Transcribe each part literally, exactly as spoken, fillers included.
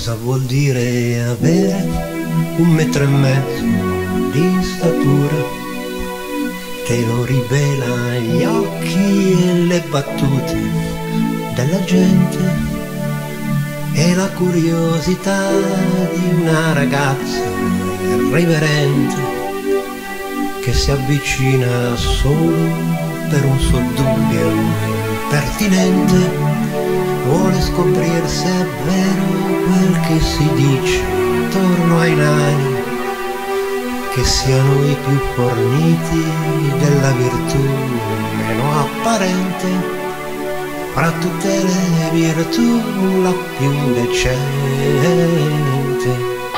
Cosa vuol dire avere un metro e mezzo di statura? Te lo rivela gli occhi e le battute della gente e la curiosità di una ragazza irriverente che si avvicina solo per un suo dubbio impertinente. Vuole scoprire se è vero quel che si dice intorno ai nani, che siano i più forniti della virtù meno apparente, fra tutte le virtù la più decente.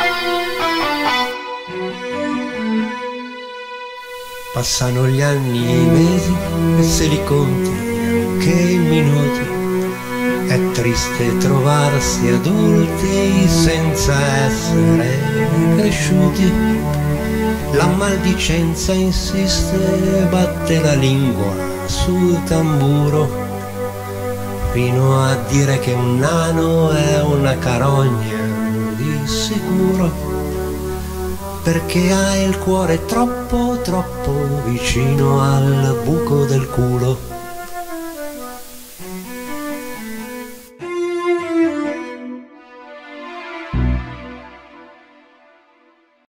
Passano gli anni e i mesi e se li conti anche i minuti. È triste trovarsi adulti senza essere cresciuti. La maldicenza insiste, batte la lingua sul tamburo, fino a dire che un nano è una carogna di sicuro, perché ha il cuore troppo troppo vicino al buco del culo.